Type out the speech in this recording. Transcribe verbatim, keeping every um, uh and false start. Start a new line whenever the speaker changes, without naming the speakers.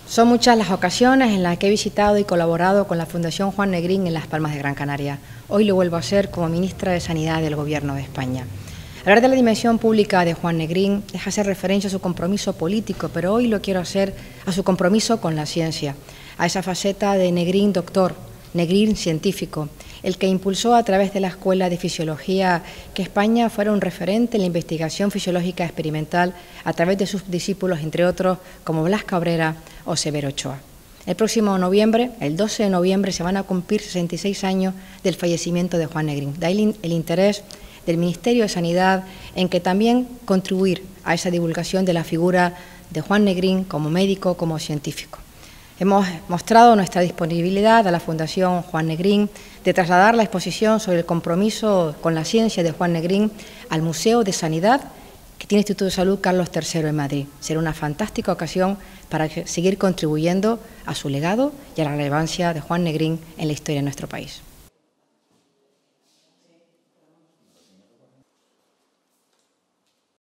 Son muchas las ocasiones en las que he visitado y colaborado con la Fundación Juan Negrín en Las Palmas de Gran Canaria. Hoy lo vuelvo a hacer como ministra de Sanidad del Gobierno de España. Hablar de la dimensión pública de Juan Negrín es hacer referencia a su compromiso político, pero hoy lo quiero hacer a su compromiso con la ciencia, a esa faceta de Negrín doctor, Negrín científico, el que impulsó a través de la Escuela de Fisiología que España fuera un referente en la investigación fisiológica experimental a través de sus discípulos, entre otros, como Blas Cabrera o Severo Ochoa. El próximo noviembre, el doce de noviembre, se van a cumplir sesenta y seis años del fallecimiento de Juan Negrín. De ahí el interés del Ministerio de Sanidad en que también contribuir a esa divulgación de la figura de Juan Negrín como médico, como científico. Hemos mostrado nuestra disponibilidad a la Fundación Juan Negrín de trasladar la exposición sobre el compromiso con la ciencia de Juan Negrín al Museo de Sanidad que tiene el Instituto de Salud Carlos tercero en Madrid. Será una fantástica ocasión para seguir contribuyendo a su legado y a la relevancia de Juan Negrín en la historia de nuestro país.